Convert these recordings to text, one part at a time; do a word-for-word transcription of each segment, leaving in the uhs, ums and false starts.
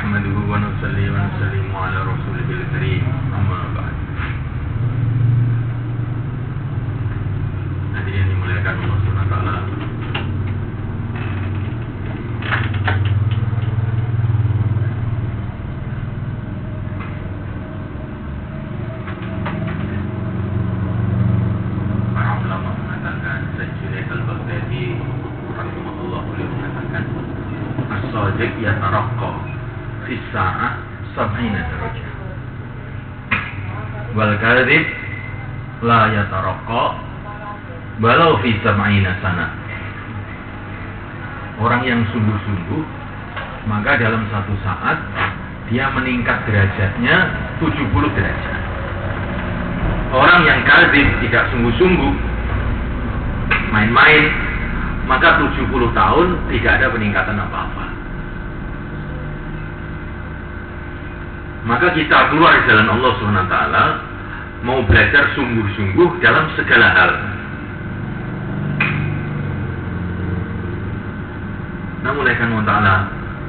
نحمده ونصلي ونسلم على رسوله الكريم أما بعد. Hadirin yang dimuliakan Allah Subhanahu wa taala. Para ulama mengatakan, Syekh Junaid Al-Baghdadi rahimahullah beliau mengatakan, as-sadiq yataraqqa fi sa'ah sab'ina darajah. Wal kadhib la yataraqqa walau fi sab'ina sana. Orang yang sungguh-sungguh, maka dalam satu saat dia meningkat derajatnya tujuh puluh derajat. Orang yang kadzib, tidak sungguh-sungguh, main-main, maka tujuh puluh tahun tidak ada peningkatan apa-apa. Maka kita keluar di jalan Allah subhanahu wa taala, mau belajar sungguh-sungguh dalam segala hal. Namun Allah subhanahu wa taala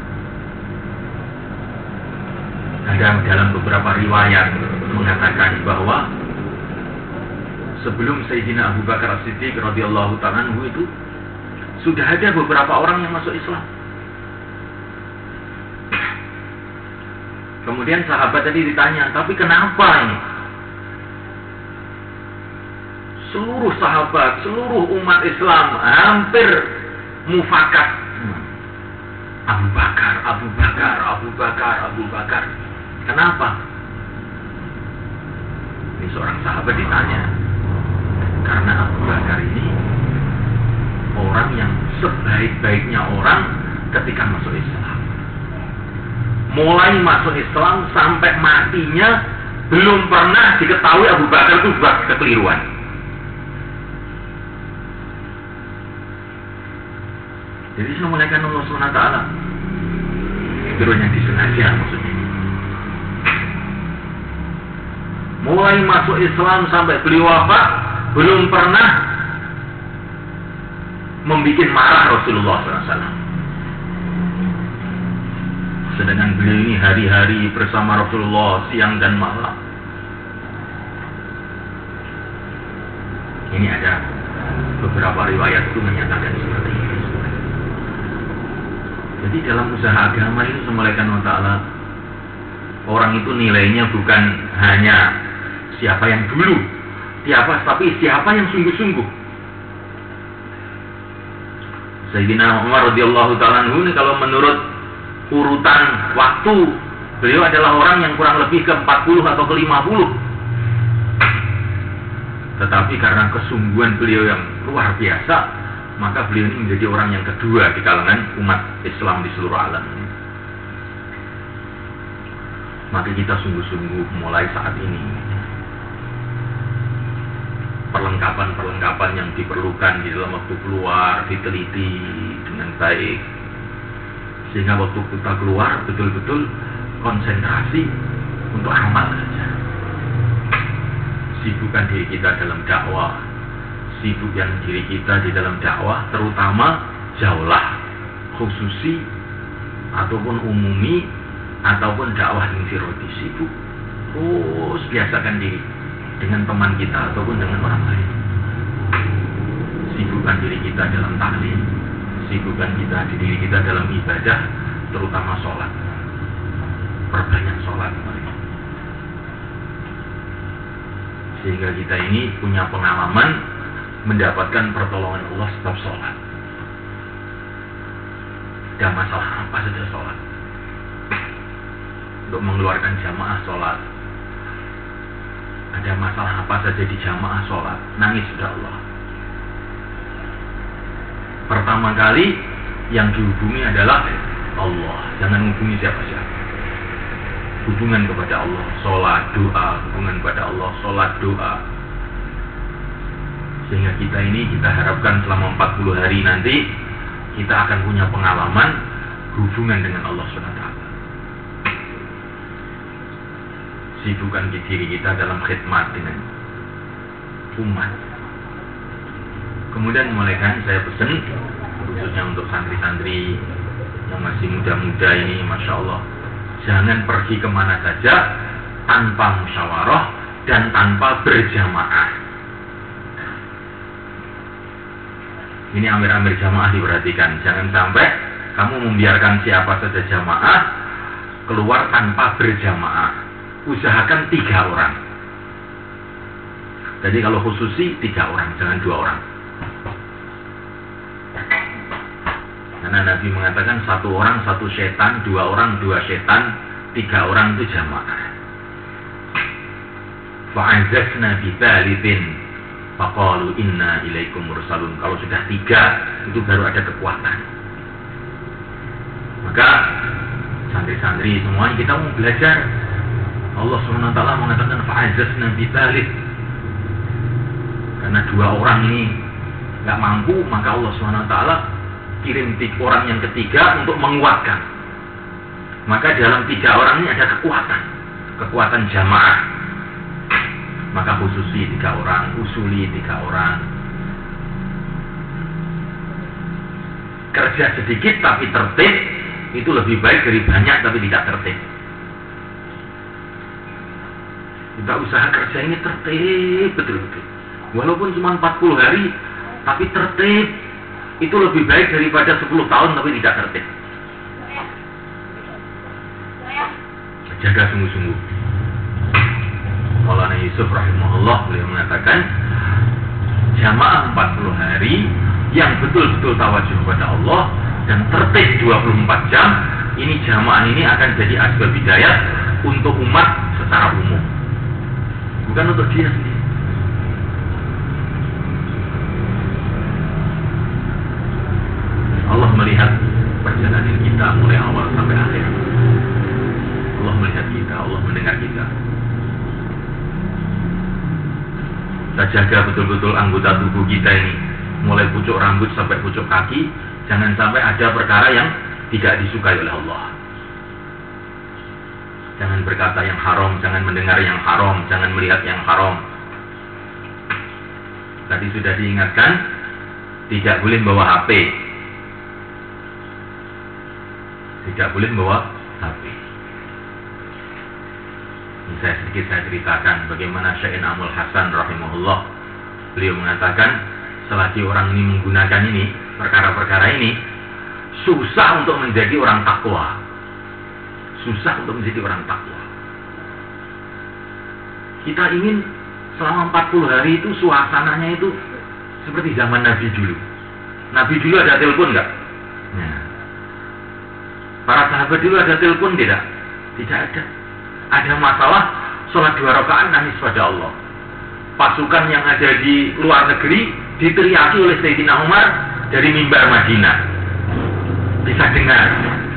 ada dalam beberapa riwayat mengatakan bahwa sebelum Sayyidina Abu Bakar As-Siddiq radhiyallahu ta'ala anhu itu sudah ada beberapa orang yang masuk Islam. Kemudian sahabat tadi ditanya, tapi kenapa ini? Seluruh sahabat, seluruh umat Islam hampir mufakat. Abu Bakar, Abu Bakar, Abu Bakar, Abu Bakar. Kenapa? Ini seorang sahabat ditanya. Karena Abu Bakar ini orang yang sebaik-baiknya orang ketika masuk Islam. Mulai masuk Islam sampai matinya belum pernah diketahui Abu Bakar itu buat kekeliruan. Jadi saya menaikkan Allah subhanahu wa taala. Itu yang disengaja maksudnya. Mulai masuk Islam sampai beliau wafat belum pernah membuat marah Rasulullah shallallahu alaihi wasallam. Sedangkan beliau ini hari-hari bersama Rasulullah siang dan malam. Ini ada beberapa riwayat itu menyatakan seperti ini. Jadi dalam usaha agama ini semulaikan wa ta'ala, orang itu nilainya bukan hanya siapa yang dulu, siapa, tapi siapa yang sungguh-sungguh. Sayyidina Umar radhiyallahu ta'ala anhu ini kalau menurut urutan waktu, beliau adalah orang yang kurang lebih ke empat puluh atau ke lima puluh. Tetapi karena kesungguhan beliau yang luar biasa, maka beliau ini menjadi orang yang kedua di kalangan umat Islam di seluruh alam. Maka kita sungguh-sungguh mulai saat ini. Perlengkapan-perlengkapan yang diperlukan di dalam waktu keluar diteliti dengan baik, sehingga waktu kita keluar betul-betul konsentrasi untuk amal saja. Sibukkan diri kita dalam dakwah, sibukkan diri kita di dalam dakwah, terutama jauhlah khususi ataupun umumi ataupun dakwah infirodi. Sibuk terus biasakan diri dengan teman kita ataupun dengan orang lain. Sibukkan diri kita dalam taklim, sibukkan kita di diri kita dalam ibadah, terutama sholat. Perbanyak sholat, sehingga kita ini punya pengalaman mendapatkan pertolongan Allah setiap sholat. Ada masalah apa saja sholat, untuk mengeluarkan jamaah sholat. Ada masalah apa saja di jamaah sholat, nangis sudah Allah. Pertama kali yang dihubungi adalah Allah, jangan menghubungi siapa-siapa. Hubungan kepada Allah, sholat, doa, hubungan kepada Allah, sholat, doa. Sehingga kita ini kita harapkan selama empat puluh hari nanti kita akan punya pengalaman hubungan dengan Allah subhanahu wa taala. Sibukkan diri kita dalam khidmat dengan umat. Kemudian mulaikan saya pesan khususnya untuk santri-santri yang masih muda-muda ini, masya Allah, Jangan pergi kemana saja tanpa musyawarah dan tanpa berjamaah. Ini amir-amir jamaah diperhatikan. Jangan sampai kamu membiarkan siapa saja jamaah keluar tanpa berjamaah. Usahakan tiga orang. Jadi kalau khususi tiga orang, jangan dua orang. Karena Nabi mengatakan satu orang satu setan, dua orang dua setan, tiga orang itu jamaah. Fa'azazna bitsalitsin faqalu inna ilaikum mursalun. Kalau sudah tiga itu baru ada kekuatan. Maka santri-santri semuanya kita mau belajar. Allah subhanahu wa taala mengatakan fa'azazna bitsalitsin. Karena dua orang ini nggak mampu, maka Allah subhanahu wa taala kirim tiga orang yang ketiga untuk menguatkan. Maka dalam tiga orang ini ada kekuatan, kekuatan jamaah. Maka khususi tiga orang, usuli tiga orang. Kerja sedikit tapi tertib itu lebih baik dari banyak tapi tidak tertib. Kita usaha kerja ini tertib betul-betul. Walaupun cuma empat puluh hari tapi tertib, itu lebih baik daripada sepuluh tahun tapi tidak tertib. Jaga sungguh-sungguh. Maulana Yusuf rahimahullah beliau mengatakan jamaah empat puluh hari yang betul-betul tawajuh kepada Allah dan tertib dua puluh empat jam, ini jamaah ini akan jadi asbab hidayah untuk umat secara umum, bukan untuk dia sendiri. Allah melihat perjalanan kita mulai awal sampai akhir. Allah melihat kita, Allah mendengar kita. Kita jaga betul-betul anggota tubuh kita ini, mulai pucuk rambut sampai pucuk kaki. Jangan sampai ada perkara yang tidak disukai oleh Allah. Jangan berkata yang haram, jangan mendengar yang haram, jangan melihat yang haram. Tadi sudah diingatkan, tidak boleh bawa H P. Tidak boleh membawa H P. Ini saya sedikit saya ceritakan bagaimana Syekh Amul Hasan rahimahullah. Beliau mengatakan selagi orang ini menggunakan ini, perkara-perkara ini, susah untuk menjadi orang takwa. Susah untuk menjadi orang takwa. Kita ingin selama empat puluh hari itu suasananya itu seperti zaman Nabi dulu. Nabi dulu ada telepon nggak? Nah. Para sahabat dulu ada telepon tidak? Tidak ada. Ada masalah, sholat dua rakaat nangis pada Allah. Pasukan yang ada di luar negeri diteriaki oleh Sayyidina Umar dari mimbar Madinah. Bisa dengar.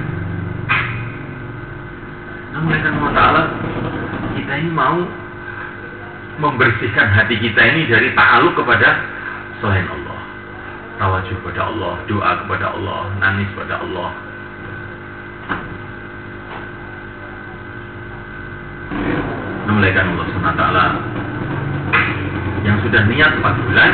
Namun Allah Ta'ala, kita ini mau membersihkan hati kita ini dari ta'aluk kepada selain Allah. Tawajuh kepada Allah, doa kepada Allah, nangis kepada Allah. Memuliakan Allah subhanahu wa taala yang sudah niat empat bulan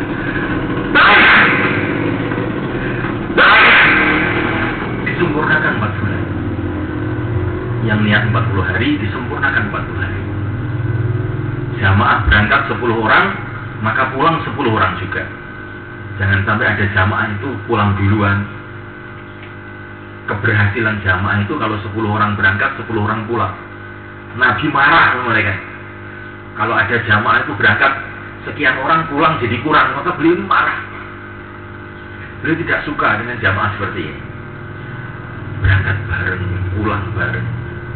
disempurnakan empat bulan, yang niat empat puluh hari disempurnakan empat puluh hari. Jamaah berangkat sepuluh orang maka pulang sepuluh orang juga. Jangan sampai ada jamaah itu pulang duluan. Keberhasilan jamaah itu kalau sepuluh orang berangkat sepuluh orang pulang. Nabi marah sama mereka. Kalau ada jamaah itu berangkat sekian orang pulang jadi kurang, maka beliau marah. Beliau tidak suka dengan jamaah seperti ini. Berangkat bareng, pulang bareng.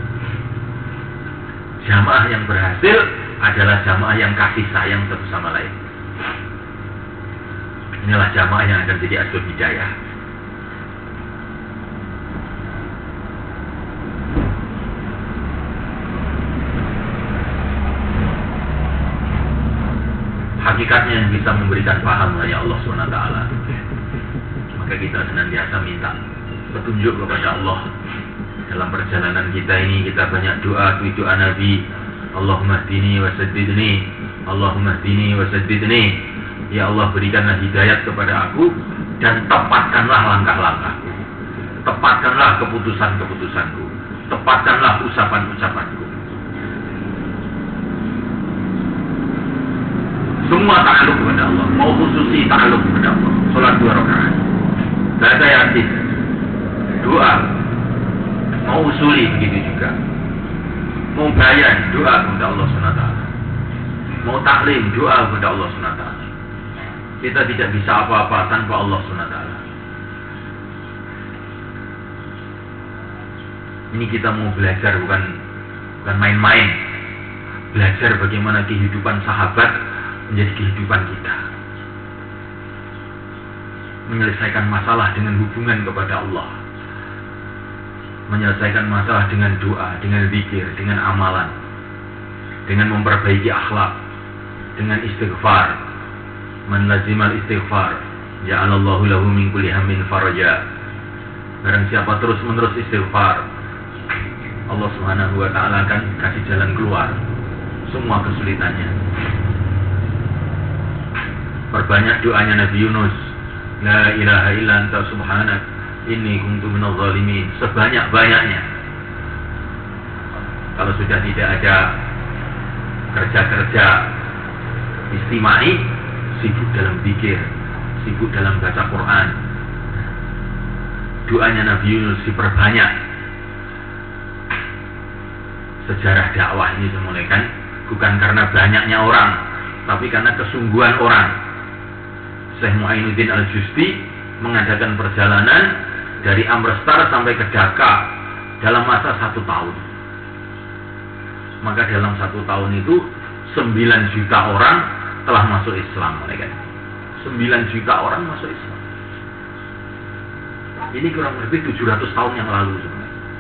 Jamaah yang berhasil adalah jamaah yang kasih sayang satu sama lain. Inilah jamaah yang akan jadi asbab hidayah. Hakikatnya yang bisa memberikan paham hanya Allah subhanahu wa taala. Maka kita senantiasa minta petunjuk kepada Allah. Dalam perjalanan kita ini kita banyak doa, doa Nabi. Allahumma hdini wa saddidni, Allahumma hdini wa saddidni. Ya Allah, berikanlah hidayat kepada aku dan tepatkanlah langkah-langkahku. Tepatkanlah keputusan-keputusanku. tepatkanlah ucapan-ucapanku. Semua ta'aluk kepada Allah, mau khususi ta'aluk kepada Allah. Sholat dua rakaat, baca yasin, doa, mau usuli begitu juga. Mau bayan, doa kepada Allah subhanahu wa taala. Mau taklim, doa kepada Allah subhanahu wa taala. Kita tidak bisa apa-apa tanpa Allah subhanahu wa taala. Ini kita mau belajar, bukan bukan main-main. Belajar bagaimana kehidupan sahabat menjadi kehidupan kita. Menyelesaikan masalah dengan hubungan kepada Allah. Menyelesaikan masalah dengan doa, dengan zikir, dengan amalan, dengan memperbaiki akhlak, dengan istighfar. Man lazimal istighfar, ja'alallahu lahu min kulli hammin faraja. Barang siapa terus menerus istighfar, Allah subhanahu wa ta'ala akan kasih jalan keluar semua kesulitannya. Perbanyak doanya Nabi Yunus, la ilaha illa anta subhanak inni kuntu minadh dhalimin, sebanyak-banyaknya. Kalau sudah tidak ada kerja-kerja istimai, sibuk dalam zikir, sibuk dalam baca Quran. Doanya Nabi Yunus diperbanyak. Sejarah dakwah ini dimulaikan bukan karena banyaknya orang, tapi karena kesungguhan orang. Syekh Muainuddin Al-Justi mengadakan perjalanan dari Amritsar sampai ke Dhaka dalam masa satu tahun. Maka dalam satu tahun itu sembilan juta orang telah masuk Islam, mereka. sembilan juta orang masuk Islam. Ini kurang lebih tujuh ratus tahun yang lalu sebenarnya.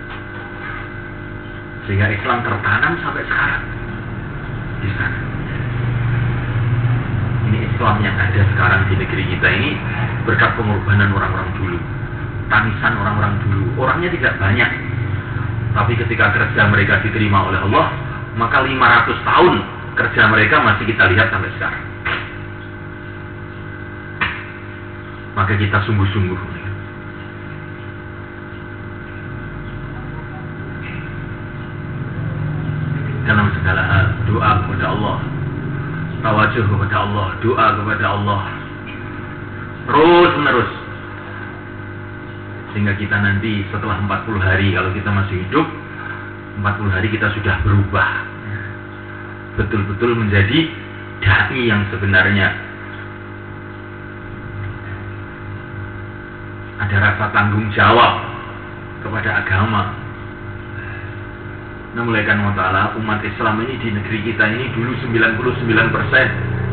Sehingga Islam tertanam sampai sekarang di sana. Ini Islam yang ada sekarang di negeri kita ini berkat pengorbanan orang-orang dulu, tangisan orang-orang dulu. Orangnya tidak banyak, tapi ketika kerja mereka diterima oleh Allah, maka lima ratus tahun kerja mereka masih kita lihat sampai sekarang. Maka kita sungguh-sungguh dalam segala hal, doa kepada Allah, tawajuh kepada Allah, doa kepada Allah, terus menerus, sehingga kita nanti setelah empat puluh hari, kalau kita masih hidup, empat puluh hari kita sudah berubah, betul-betul menjadi dai yang sebenarnya. Ada rasa tanggung jawab kepada agama. Nah, mulaikan wa ta'ala, umat Islam ini di negeri kita ini dulu sembilan puluh sembilan persen.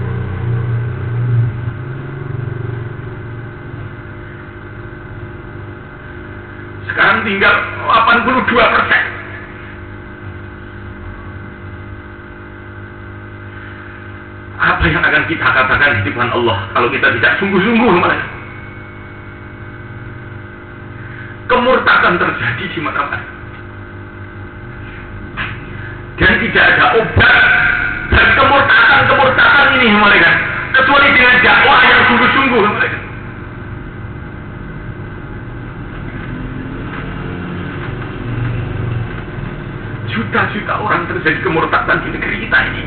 Sekarang tinggal delapan puluh dua persen. Apa yang akan kita katakan di depan Allah kalau kita tidak sungguh-sungguh malah? Kemurtadan terjadi di mana-mana. Dan tidak ada obat dan kemurtadan-kemurtadan ini mereka, kecuali dengan dakwah yang sungguh-sungguh mereka. Juta-juta orang terjadi kemurtadan di negeri kita ini.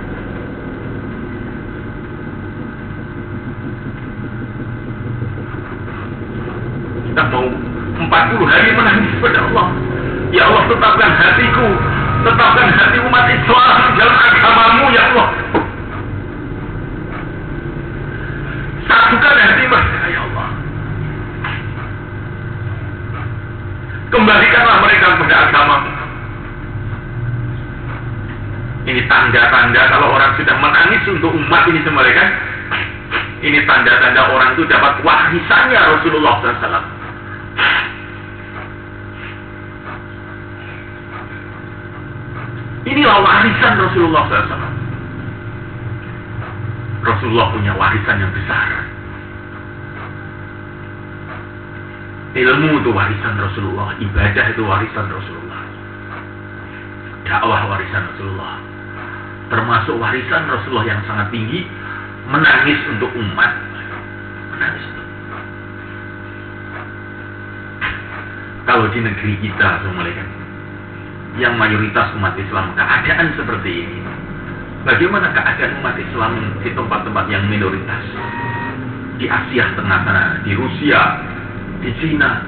Kita mau empat puluh hari menangis pada Allah. Ya Allah, tetapkan hatiku, tetapkan hati umat Islam dalam agamamu, ya Allah. Satukan hati mereka, ya Allah. Kembalikanlah mereka kepada agamamu. Ini tanda-tanda kalau orang sudah menangis untuk umat ini semua, kan? Ini tanda-tanda orang itu dapat warisannya Rasulullah shallallahu alaihi wasallam. Inilah warisan Rasulullah shallallahu alaihi wasallam. Rasulullah punya warisan yang besar. Ilmu itu warisan Rasulullah, ibadah itu warisan Rasulullah, dakwah warisan Rasulullah, termasuk warisan Rasulullah yang sangat tinggi, menangis untuk umat, menangis untuk umat. Kalau di negeri kita, assalamualaikum, yang mayoritas umat Islam keadaan seperti ini, bagaimana keadaan umat Islam di tempat-tempat yang minoritas? Di Asia Tengah sana, di Rusia, di Cina.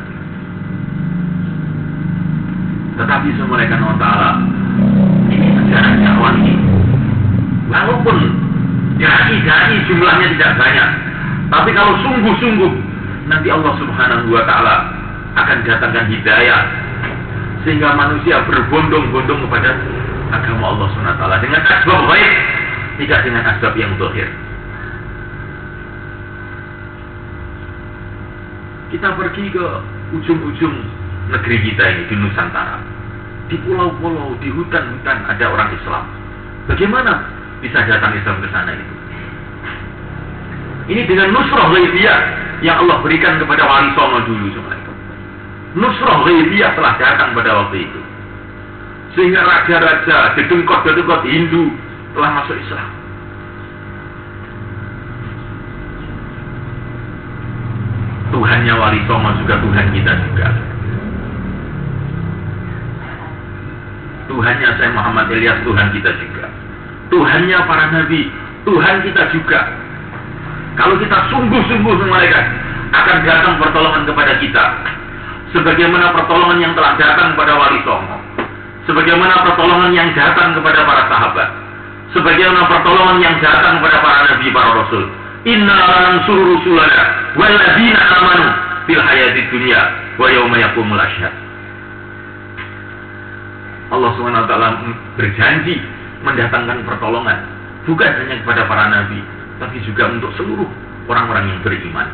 Tetapi semulaikan Allah Ta'ala, ini sejarah dakwah ini. Walaupun dai-dai jumlahnya tidak banyak, tapi kalau sungguh-sungguh, nanti Allah Subhanahu wa Ta'ala akan datangkan hidayah, sehingga manusia berbondong-bondong kepada agama Allah Subhanahu wa Ta'ala dengan asbab ghaib, tidak dengan asbab yang zahir. Kita pergi ke ujung-ujung negeri kita ini, di Nusantara, di pulau-pulau, di hutan-hutan ada orang Islam. Bagaimana bisa datang Islam ke sana itu? Ini dengan nusrah ghaibiyah yang Allah berikan kepada Wali Songo dulu sebenarnya. Nusrah ghaibiyah telah datang pada waktu itu, sehingga raja-raja, dedengkot-dedengkot Hindu telah masuk Islam. Tuhannya Wali Songo juga Tuhan kita juga. Tuhannya Syekh Muhammad Ilyas Tuhan kita juga. Tuhannya para nabi Tuhan kita juga. Kalau kita sungguh-sungguh mereka akan datang pertolongan kepada kita, sebagaimana pertolongan yang telah datang kepada Wali Songo, sebagaimana pertolongan yang datang kepada para sahabat, sebagaimana pertolongan yang datang kepada para nabi, para rasul. Inna lanansuru rusulana walladzina amanu fil hayatid dunya wa yauma yaqumul ashhad. Allah Subhanahu wa Ta'ala berjanji mendatangkan pertolongan bukan hanya kepada para nabi, tapi juga untuk seluruh orang-orang yang beriman.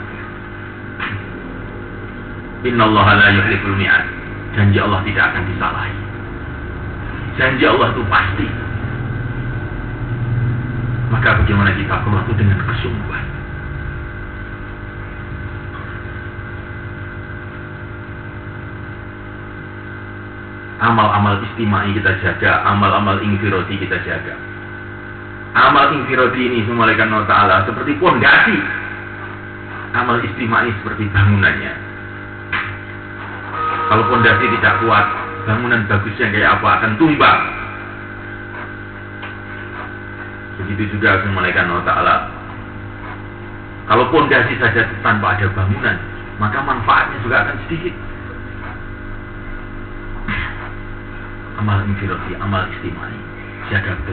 Innallaha la yukhliful mi'ad. Janji Allah tidak akan disalahi. Janji Allah itu pasti. Maka bagaimana kita keluar itu dengan kesungguhan. Amal-amal istimai kita jaga, amal-amal infirodi kita jaga. Amal infirodi ini semulaikan Allah Ta'ala seperti pondasi. Amal istimai seperti bangunannya. Kalau pondasi tidak kuat, bangunan bagusnya kayak apa akan tumbang. Begitu juga semulaikan Allah Ta'ala. Kalau pondasi saja tanpa ada bangunan, maka manfaatnya juga akan sedikit. Amal infirodi, amal istimai, jaga betul.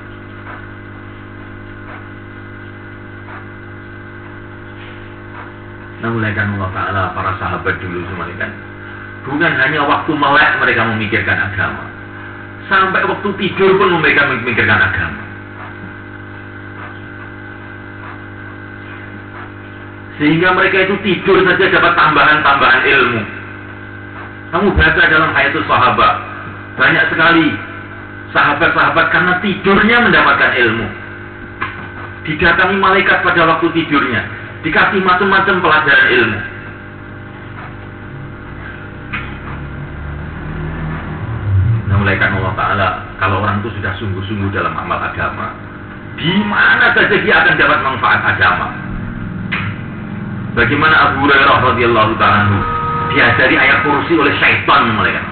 Namulaikan Allah Ta'ala para sahabat dulu semulaikan. Bukan hanya waktu melek mereka memikirkan agama, sampai waktu tidur pun mereka memikirkan agama. Sehingga mereka itu tidur saja dapat tambahan-tambahan ilmu. Kamu baca dalam Hayatus Sahabat, banyak sekali sahabat-sahabat karena tidurnya mendapatkan ilmu. Didatangi malaikat pada waktu tidurnya, dikasih macam-macam pelajaran ilmu. Namulaikan Allah Ta'ala, kalau orang itu sudah sungguh-sungguh dalam amal agama, di mana saja dia akan dapat manfaat agama. Bagaimana Abu Hurairah radhiyallahu ta'ala anhu diajari ayat kursi oleh syaitan malaikat.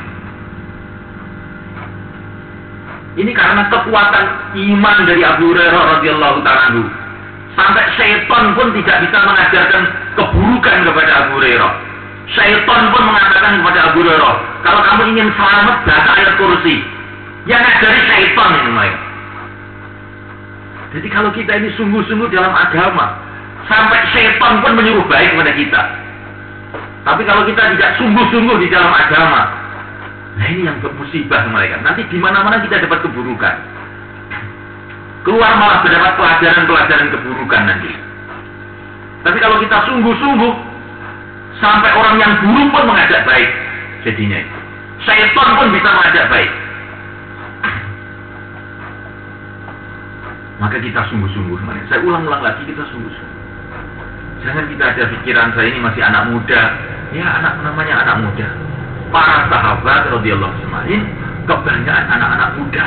Ini karena kekuatan iman dari Abu Hurairah radhiyallahu ta'ala anhu, sampai syaitan pun tidak bisa mengajarkan keburukan kepada Abu Hurairah. Syaitan pun mengatakan kepada Abu Hurairah, kalau kamu ingin selamat baca ayat kursi. Yang ngajari syaitan ini malaikat. Jadi kalau kita ini sungguh-sungguh dalam agama, sampai syaitan pun menyuruh baik kepada kita. Tapi kalau kita tidak sungguh-sungguh di dalam agama, nah ini yang bermusibah mereka. Nanti di mana-mana kita dapat keburukan. Keluar malah mendapat pelajaran-pelajaran keburukan nanti. Tapi kalau kita sungguh-sungguh, sampai orang yang buruk pun mengajak baik. Jadinya syaitan pun bisa mengajak baik. Maka kita sungguh-sungguh. Saya ulang-ulang lagi, kita sungguh-sungguh. Jangan kita ada pikiran saya ini masih anak muda. Ya, anak namanya anak muda. Para sahabat radhiyallahu anhum kebanyakan anak-anak muda.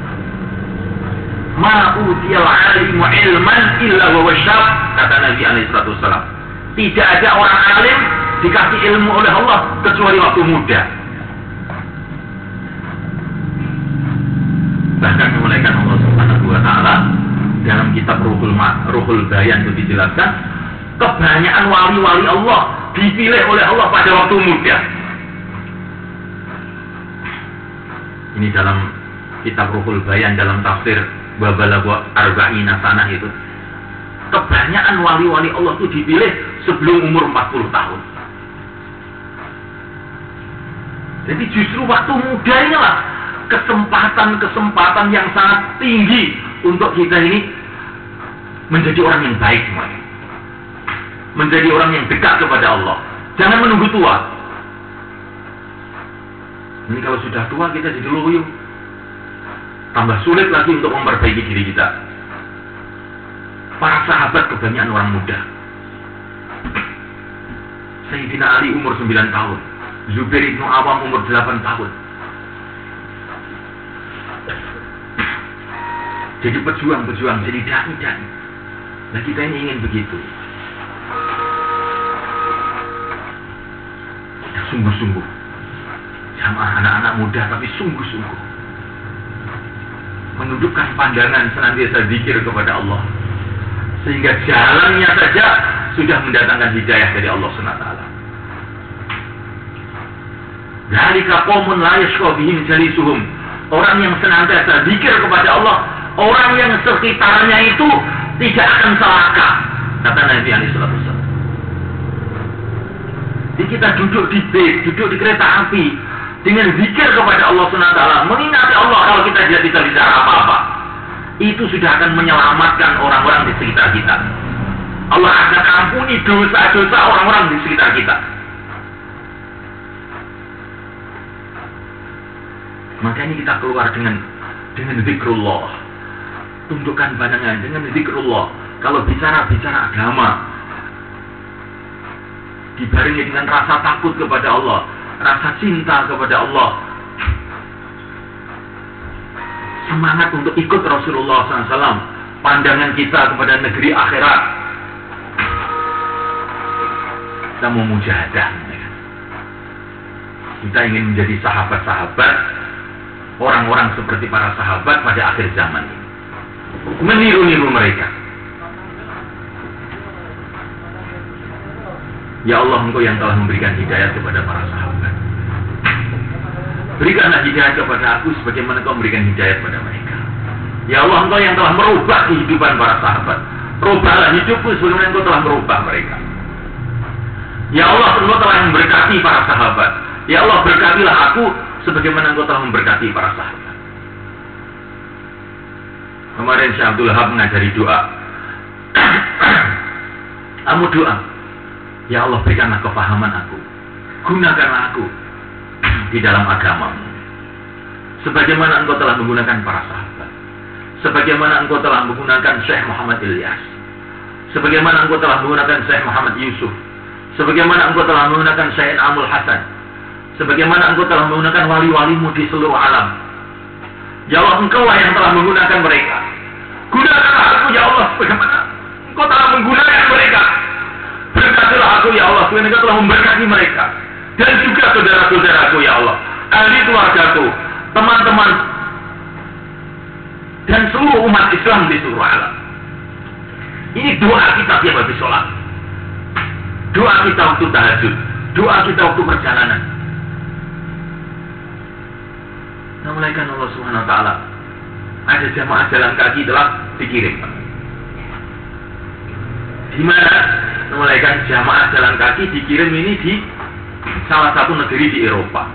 Ma utiyal alimu ilman illa wa syab, kata Nabi alaihi salatu wasallam. Tidak ada orang alim dikasih ilmu oleh Allah kecuali waktu muda. Bahkan memulaikan Allah Subhanahu wa taala dalam kitab Ruhul Ma, Ruhul Bayan itu dijelaskan, kebanyakan wali-wali Allah dipilih oleh Allah pada waktu muda. Ini dalam kitab Ruhul Bayan dalam tafsir Babalagha Arba'ina Sanah itu. Kebanyakan wali-wali Allah itu dipilih sebelum umur empat puluh tahun. Jadi justru waktu muda inilah kesempatan-kesempatan yang sangat tinggi untuk kita ini menjadi orang yang baik semuanya. Menjadi orang yang dekat kepada Allah. Jangan menunggu tua. Ini kalau sudah tua kita jadi loyo. Tambah sulit lagi untuk memperbaiki diri kita. Para sahabat kebanyakan orang muda. Sayyidina Ali umur sembilan tahun. Zubair ibnu Awam umur delapan tahun. Jadi pejuang-pejuang, jadi dai-dai. Nah kita ini ingin begitu. Ya, sungguh-sungguh. Jamaah anak-anak muda tapi sungguh-sungguh. Menundukkan pandangan senantiasa zikir kepada Allah. Sehingga jalannya saja sudah mendatangkan hidayah dari Allah subhanahu wa taala. Dzalika qaumun la yashqa bihim jalisuhum. Orang yang senantiasa zikir kepada Allah, orang yang sekitarnya itu tidak akan celaka, kata Nabi alaihi salatu wasallam. Jadi kita duduk di bis, duduk di kereta api dengan zikir kepada Allah subhanahu wa taala, mengingati Allah kalau kita tidak bicara apa-apa. Itu sudah akan menyelamatkan orang-orang di sekitar kita. Allah akan ampuni dosa-dosa orang-orang di sekitar kita. Makanya kita keluar dengan dengan zikrullah. Tundukkan pandangan dengan zikrullah. Kalau bicara-bicara agama, dibarengi dengan rasa takut kepada Allah, rasa cinta kepada Allah, semangat untuk ikut Rasulullah shallallahu alaihi wasallam, pandangan kita kepada negeri akhirat. Kita mau mujahadah. Kita ingin menjadi sahabat-sahabat, orang-orang seperti para sahabat pada akhir zaman ini. Meniru-niru mereka. Ya Allah, Engkau yang telah memberikan hidayah kepada para sahabat. Berikanlah hidayah kepada aku sebagaimana Engkau memberikan hidayah kepada mereka. Ya Allah, Engkau yang telah merubah kehidupan para sahabat. Rubahlah hidupku sebagaimana Engkau telah merubah mereka. Ya Allah, Engkau telah memberkati para sahabat. Ya Allah, berkatilah aku sebagaimana Engkau telah memberkati para sahabat. Kemarin Syekh Abdul Wahab mengajari doa. Kamu doa. Ya Allah, berikanlah kefahaman aku. Gunakanlah aku di dalam agamamu. Sebagaimana Engkau telah menggunakan para sahabat. Sebagaimana Engkau telah menggunakan Syekh Muhammad Ilyas. Sebagaimana Engkau telah menggunakan Syekh Muhammad Yusuf. Sebagaimana Engkau telah menggunakan Syekh Amul Hasan. Sebagaimana Engkau telah menggunakan wali-walimu di seluruh alam. Ya Allah, Engkau lah yang telah menggunakan mereka. Gunakanlah aku ya Allah sebagaimana Engkau telah menggunakan mereka. Berkatilah aku ya Allah sebagaimana Engkau telah memberkati mereka. Dan juga saudara-saudaraku ya Allah, ahli keluargaku, teman-teman, dan seluruh umat Islam di seluruh alam. Ini doa kita tiap habis sholat. Doa kita waktu tahajud. Doa kita waktu perjalanan. Nah, mulaikan Allah Subhanahu wa taala. Ada jamaah jalan kaki telah dikirim. Di mana? Mulaikan jamaah jalan kaki dikirim ini di salah satu negeri di Eropa.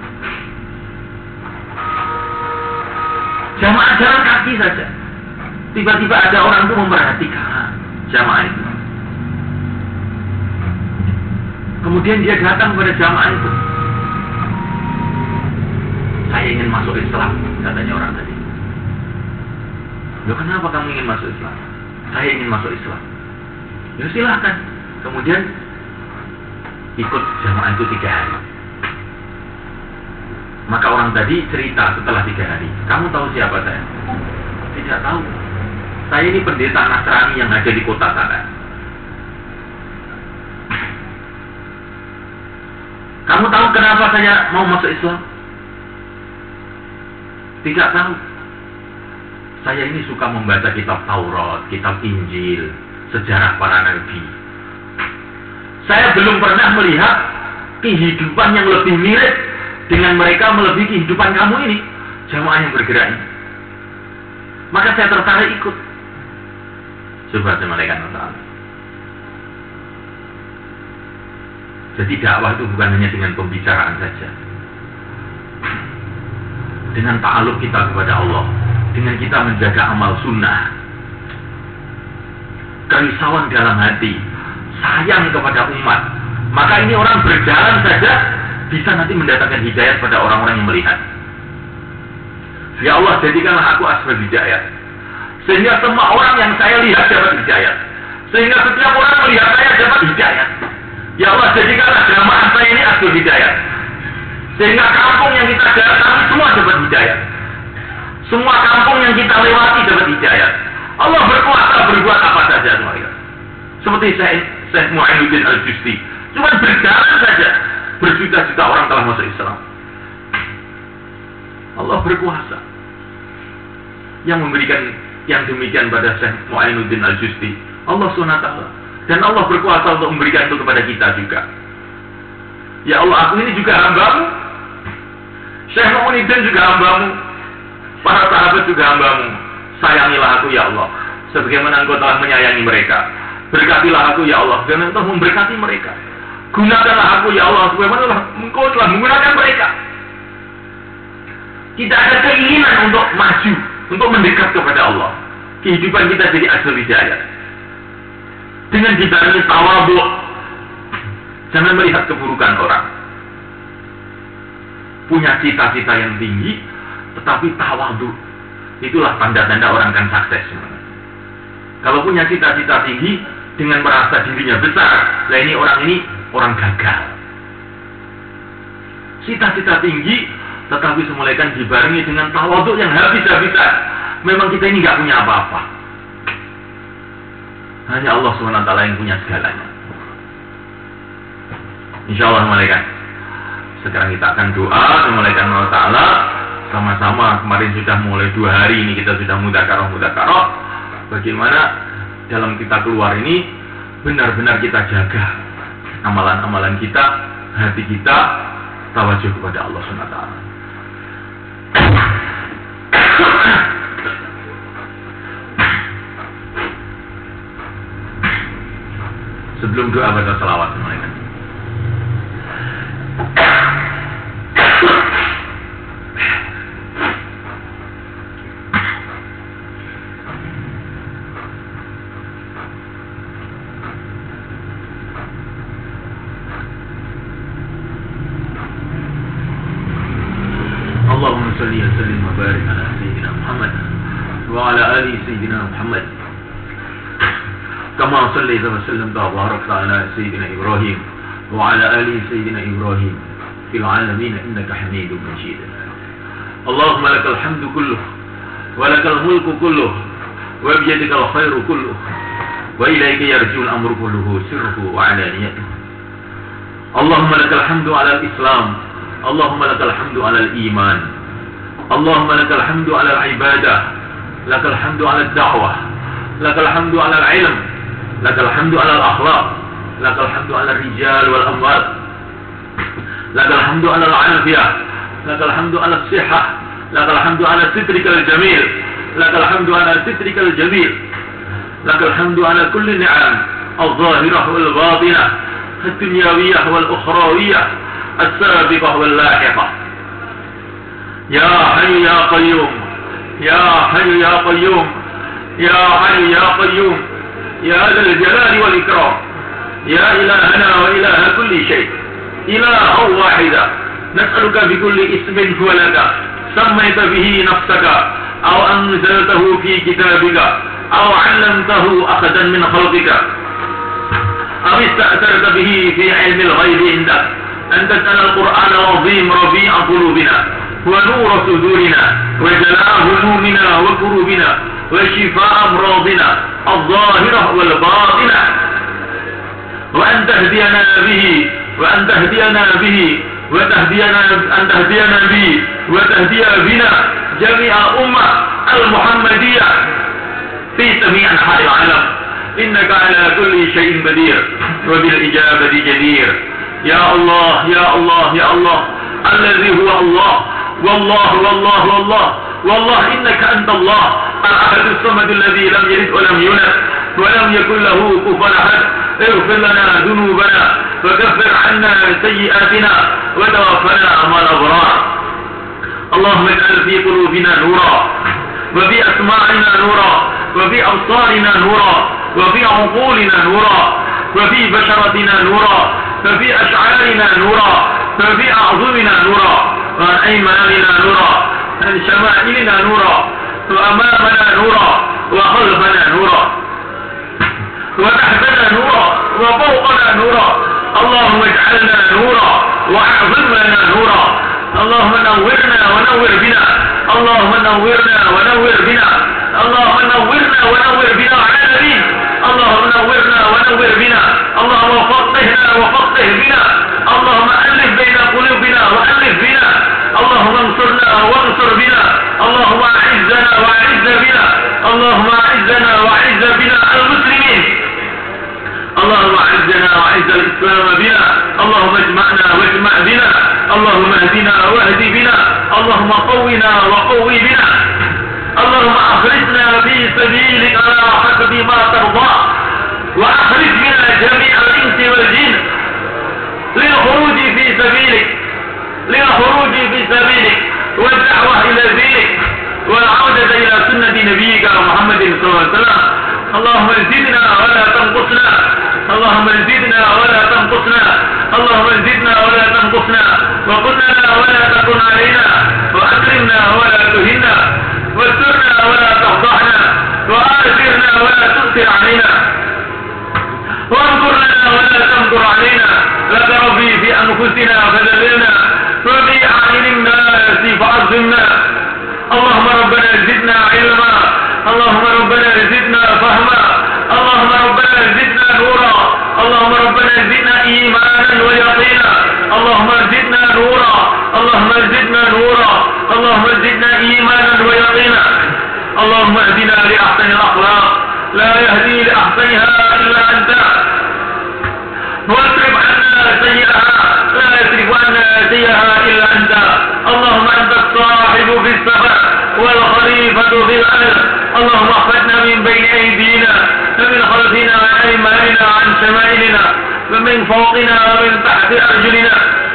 Jamaah jalan kaki saja. Tiba-tiba ada orang itu memperhatikan jamaah itu. Kemudian dia datang kepada jamaah itu. Saya ingin masuk Islam, katanya orang tadi. Loh, kenapa kamu ingin masuk Islam? Saya ingin masuk Islam. Ya silahkan. Kemudian ikut jamaah itu tiga hari. Maka orang tadi cerita setelah tiga hari. Kamu tahu siapa saya? Tidak tahu. Saya ini pendeta Nasrani yang ada di kota sana. Kamu tahu kenapa saya mau masuk Islam? Tidak tahu. Saya ini suka membaca kitab Taurat, kitab Injil, sejarah para nabi. Saya belum pernah melihat kehidupan yang lebih mirip dengan mereka melebihi kehidupan kamu ini, jamaah yang bergerak ini. Maka saya tertarik ikut. Coba saya malaikat Allah. Jadi dakwah itu bukan hanya dengan pembicaraan saja, dengan ta'aluk kita kepada Allah, dengan kita menjaga amal sunnah, kerisauan dalam hati, sayang kepada umat. Maka ini orang berjalan saja bisa nanti mendatangkan hidayah pada orang-orang yang melihat. Ya Allah, jadikanlah aku asbab hidayah, sehingga semua orang yang saya lihat dapat hidayah, sehingga setiap orang melihat saya dapat hidayah. Ya Allah, jadikanlah jamaah saya ini asbab hidayah, sehingga kampung yang kita datangi semua dapat hidayah, semua kampung yang kita lewati dapat hidayah. Allah berkuasa berbuat apa saja semuanya. Seperti Syekh Syekh Mu'ainuddin Al-Justi, cuma berjalan saja, berjuta-juta orang telah masuk Islam. Allah berkuasa. Yang memberikan yang demikian pada Syekh Mu'ainuddin Al-Justi, Allah subhanahu wa taala. Dan Allah berkuasa untuk memberikan itu kepada kita juga. Ya Allah, aku ini juga hambamu, Syekh Mu'ainuddin juga hambamu, para sahabat juga hambamu. Sayangilah aku ya Allah, sebagaimana Engkau telah menyayangi mereka. Berkatilah aku ya Allah, sebagaimana Engkau memberkati mereka. Gunakanlah aku ya Allah, sebagaimana Engkau telah menggunakan mereka. Tidak ada keinginan untuk maju, untuk mendekat kepada Allah. Kehidupan kita jadi asal hidayah. Dengan dibarengi tawadhu. Jangan melihat keburukan orang. Punya cita-cita yang tinggi, tetapi tawadhu. Itulah tanda-tanda orang akan sukses. Kalau punya cita-cita tinggi, dengan merasa dirinya besar, lah ini orang ini orang gagal. Cita-cita tinggi, tetapi semula kan dibarengi dengan tawadhu yang habis-habisan. Memang kita ini nggak punya apa-apa. Hanya Allah subhanahu wa taala yang punya segalanya. Insyaallah malaikat. Sekarang kita akan doa kepada malaikat Allah taala sama-sama. Kemarin sudah mulai dua hari ini kita sudah mudzakarah mudzakarah. Bagaimana dalam kita keluar ini benar-benar kita jaga amalan-amalan kita, hati kita tawajuh kepada Allah subhanahu wa taala. Sebelum doa baca salawat mereka. Allahumma salli wa sallim wa barik ala sayyidina Muhammad wa ala ali sayyidina Muhammad. كما صليت وسلمت وباركت على سيدنا إبراهيم وعلى آل سيدنا إبراهيم في العالمين إنك حميد مجيد. اللهم لك الحمد كله ولك الملك كله وبيدك الخير كله وإليك يرجع الأمر كله سره وعلانيته. اللهم لك الحمد على الإسلام، اللهم لك الحمد على الإيمان، اللهم لك الحمد على العبادة، لك الحمد على الدعوة، لك الحمد على العلم، لك الحمد على الأخلاق، لك الحمد على الرجال والأموال، لك الحمد على العافية، لك الحمد على الصحة، لك الحمد على سترك الجميل، لك الحمد على سترك الجميل، لك الحمد على كل النعم الظاهرة والباطنة، الدنيوية والأخروية، السابقة واللاحقة. يا حي يا قيوم، يا حي يا قيوم، يا حي يا قيوم، يا ذا الجلال والإكرام، يا إلهنا وإله كل شيء، إله واحدة، نسألك بكل اسم هو لك سميت به نفسك أو أنزلته في كتابك أو علمته أحدا من خلقك أو استأثرت به في علم الغيب عندك أن تجعل القرآن العظيم ربيع قلوبنا ونور صدورنا وجلاء همومنا وكروبنا وشفاء أمراضنا الظاهرة والباطنة، وأن تهدينا به وأن تهدينا به وتهدينا أن تهدينا به وتهدي بنا جميع أمة المحمدية في جميع أنحاء العالم. إنك على كل شيء قدير وبالإجابة جدير. يا الله يا الله يا الله الذي هو الله، والله والله والله والله إنك أنت الله الأحد الصمد الذي لم يلد ولم يولد ولم يكن له كفوا أحد. اغفر لنا ذنوبنا وكفر عنا سيئاتنا وتوفنا مع الأبرار. اللهم اجعل في قلوبنا نورا، وفي أسماعنا نورا، وفي أبصارنا نورا، وفي عقولنا نورا، وفي بشرتنا نورا، وفي أشعارنا نورا، وفي أعظمنا نورا، وعن أيماننا نورا، عن شمائلنا نورا، وأمامنا نورا، وخلفنا نورا، وتحتنا نورا، وفوقنا نورا. اللهم اجعلنا نورا وأعظم لنا نورا. اللهم نورنا ونور بنا، اللهم نورنا ونور بنا، اللهم نورنا ونور بنا على الدين، اللهم نورنا ونور بنا، اللهم فقهنا وفقه بنا، اللهم ألف بين قلوبنا وألف بنا، اللهم انصرنا وانصر بنا، اللهم أعزنا وأعز بنا، اللهم أعزنا وأعز بنا المسلمين، اللهم أعزنا وأعز الإسلام بنا، اللهم اجمعنا واجمع بنا، اللهم اهدنا واهد بنا، اللهم قونا وقوي بنا، اللهم أخرجنا في سبيلك على حسب ما ترضى، وأخرج بنا جميع الإنس والجن للخروج في سبيلك، للخروج في سبيلك والدعوة إلى دينك والعودة إلى سنة نبيك محمد صلى الله عليه وسلم. اللهم زدنا ولا تنقصنا، اللهم زدنا ولا تنقصنا، اللهم زدنا ولا تنقصنا، وقل لنا ولا تكن علينا، وأكرمنا ولا تهنا، واسترنا ولا تفضحنا، وآثرنا ولا تؤثر علينا، وانظر لنا ولا تنظر علينا. لك ربي في أنفسنا فذللنا، وفي أعين الناس فعظمنا. اللهم ربنا زدنا علما، اللهم ربنا زدنا فهما، اللهم ربنا زدنا نورا، اللهم ربنا زدنا إيمانا ويقينا، اللهم زدنا نورا، اللهم زدنا نورا، اللهم زدنا إيمانا ويقينا. اللهم اهدنا لأحسن الأخلاق، لا يهدي لأحسنها إلا أنت، واصرف عنا سيئها، لا يصرف عنا سيئها إلا أنت. اللهم أنت الصاحب في السفر والخليفة في الأرض. اللهم احفظنا من بين أيدينا ومن خلفنا وعن أيماننا وعن شمائلنا ومن فوقنا ومن تحت أرجلنا.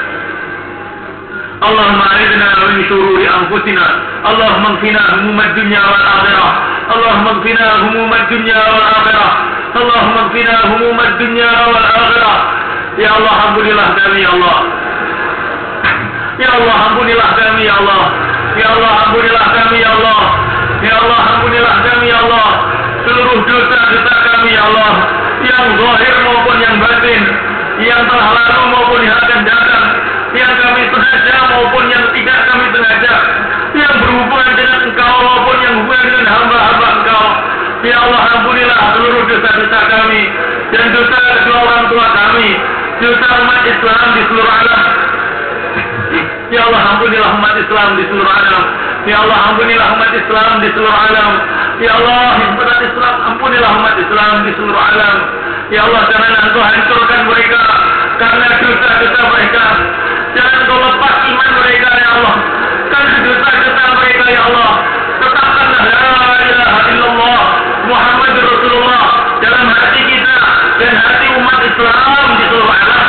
اللهم أعذنا من شرور أنفسنا، اللهم اكفنا هموم الدنيا والآخرة، اللهم اكفنا هموم الدنيا والآخرة، اللهم اكفنا هموم الدنيا والآخرة. Ya Allah, ampunilah kami ya Allah, ya Allah ampunilah kami ya Allah, ya Allah ampunilah kami ya Allah, ya Allah ampunilah kami ya Allah, seluruh dosa-dosa kami ya Allah, yang zahir maupun yang batin, yang telah lalu maupun yang akan datang, yang kami sengaja maupun yang tidak kami sengaja, yang berhubungan dengan Engkau maupun yang berhubungan dengan hamba-hamba Engkau. Ya Allah, ampunilah seluruh dosa-dosa kami dan dosa kedua orang tua kami, dosa umat Islam di seluruh alam. Ya Allah, ampunilah umat Islam di seluruh alam. Ya Allah, ampunilah umat Islam di seluruh alam. Ya Allah, umat Islam, ampunilah umat Islam di seluruh alam. Ya Allah, jangan Engkau hancurkan mereka karena dosa-dosa mereka. Jangan Engkau lepas iman mereka ya Allah karena dosa-dosa mereka ya Allah. Tetapkanlah la ilaha illallah Muhammadur Rasulullah dalam hati kita dan hati umat Islam di seluruh alam.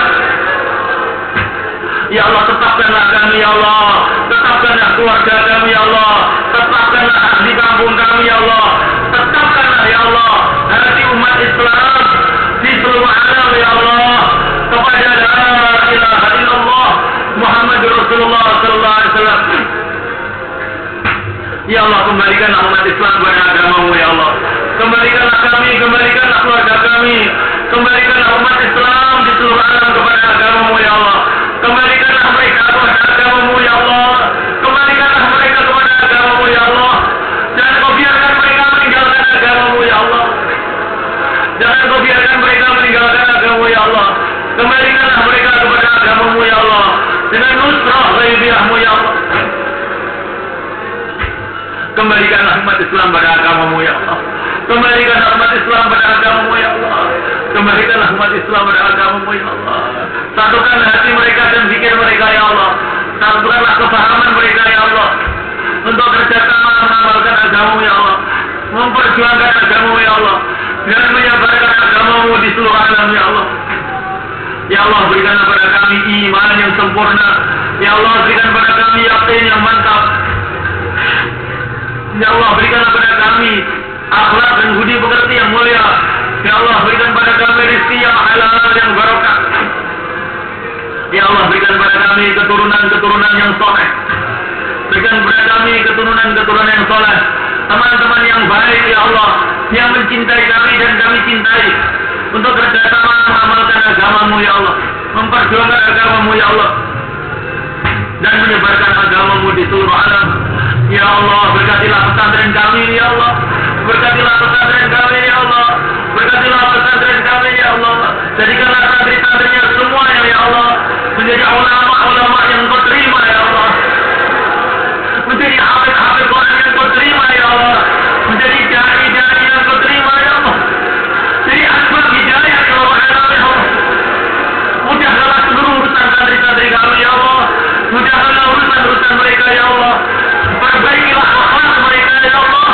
Ya Allah, tetapkanlah kami ya Allah, tetapkanlah keluarga kami ya Allah, tetapkanlah ahli kampung kami ya Allah, tetapkanlah ya Allah hati umat Islam di seluruh alam ya Allah kepada la ilaha illallah Muhammadur Rasulullah sallallahu alaihi wasallam. Ya Allah, kembalikanlah umat Islam kepada agama-Mu ya Allah. Kembalikanlah kami, kembalikanlah keluarga kami, kembalikanlah umat Islam di seluruh alam kepada agama-Mu ya Allah. Kembalikanlah mereka kepada agama-Mu ya Allah. Kembalikanlah mereka kepada agama-Mu ya Allah. Jangan Kau biarkan mereka meninggalkan agama-Mu ya Allah. Jangan Kau umat Islam pada agamamu ya Allah. Kembalikanlah umat Islam pada agamamu ya Allah. Kembalikanlah umat Islam pada agamamu ya Allah. Satukanlah hati mereka dan pikir mereka ya Allah. Satukanlah kefahaman mereka ya Allah. Untuk kerjasama mengamalkan agamamu ya Allah. Memperjuangkan agamamu ya Allah. Dan menyebarkan agamamu di seluruh alam ya Allah. Ya Allah, berikanlah pada kami iman yang sempurna. Ya Allah, berikan pada kami yakin yang mantap. Ya Allah, berikanlah pada kami akhlak dan budi pekerti yang mulia. Ya Allah, berikan pada kami rezeki yang halal yang barokah. Ya Allah, berikan pada kami keturunan-keturunan yang soleh. Berikan pada kami keturunan-keturunan yang soleh. Teman-teman yang baik ya Allah, yang mencintai kami dan kami cintai. Untuk kerjasama mengamalkan agamamu ya Allah, memperjuangkan agamamu ya Allah, dan menyebarkan agamamu di seluruh alam. Ya Allah, berkatilah pesantren kami ya Allah. Berkatilah pesantren kami ya Allah. Berkatilah pesantren kami ya Allah. Jadikanlah santri-santrinya semuanya ya Allah menjadi ulama-ulama yang kau terima ya Allah. Menjadi hafid-hafid Quran yang kau terima ya Allah. Menjadi dai-dai yang kau terima ya Allah. Jadi asbab hidayah seluruh alam ya Allah. Mudahkanlah seluruh urusan santri-santri kami ya Allah. Mudahkanlah urusan-urusan mereka ya Allah. Perbaikilah akhlak mereka ya Allah.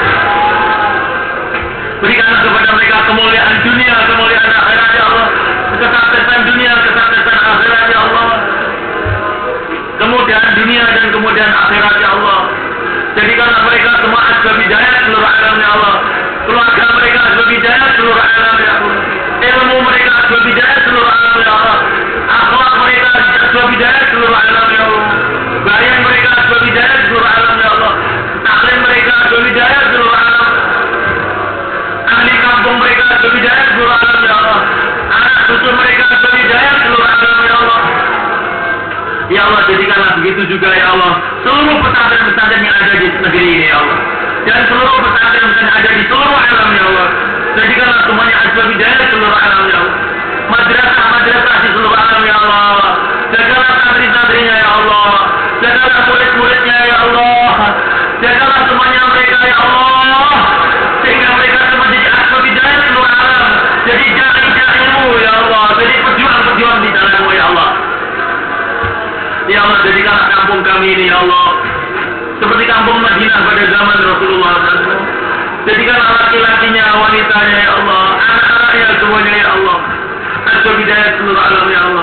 Berikanlah kepada mereka kemuliaan dunia, kemuliaan akhirat ya Allah. Kesuksesan dunia, kesuksesan akhirat ya Allah. Kemudian dunia dan kemudian akhirat ya Allah. Jadikanlah mereka semua asbab hidayah seluruh alam ya Allah. Keluarga mereka asbab hidayah seluruh alam ya Allah. Ilmu mereka asbab hidayah seluruh alam ya Allah. Akhlak mereka asbab hidayah seluruh alam ya Allah. Bayan mereka asbab hidayah seluruh alam ya Allah. Taklim mereka asbab hidayah seluruh alam. Ahli kampung mereka asbab hidayah seluruh alam ya Allah. Anak cucu mereka asbab hidayah seluruh alam ya Allah. Ya Allah, jadikanlah begitu juga ya Allah seluruh pesantren-pesantren yang ada di negeri ini ya Allah, dan seluruh pesantren yang ada di seluruh alam ya Allah. Jadikanlah semuanya asbab hidayah seluruh alam ya Allah. Madrasah-madrasah di seluruh alam ya Allah. Jagalah santri-santrinya ya Allah. Jagalah murid-muridnya ya Allah. Jagalah semuanya mereka ya Allah, sehingga mereka semua jadi asbab hidayah seluruh alam. Jadi dai-daimu ya Allah. Jadi pejuang-pejuang di dalammu ya Allah. Ya Allah, jadikanlah kampung kami ini ya Allah seperti kampung Madinah pada zaman Rasulullah shallallahu alaihi wasallam. Jadikanlah laki-lakinya, wanitanya ya Allah, anak-anaknya semuanya ya Allah asbab hidayah seluruh alam ya Allah.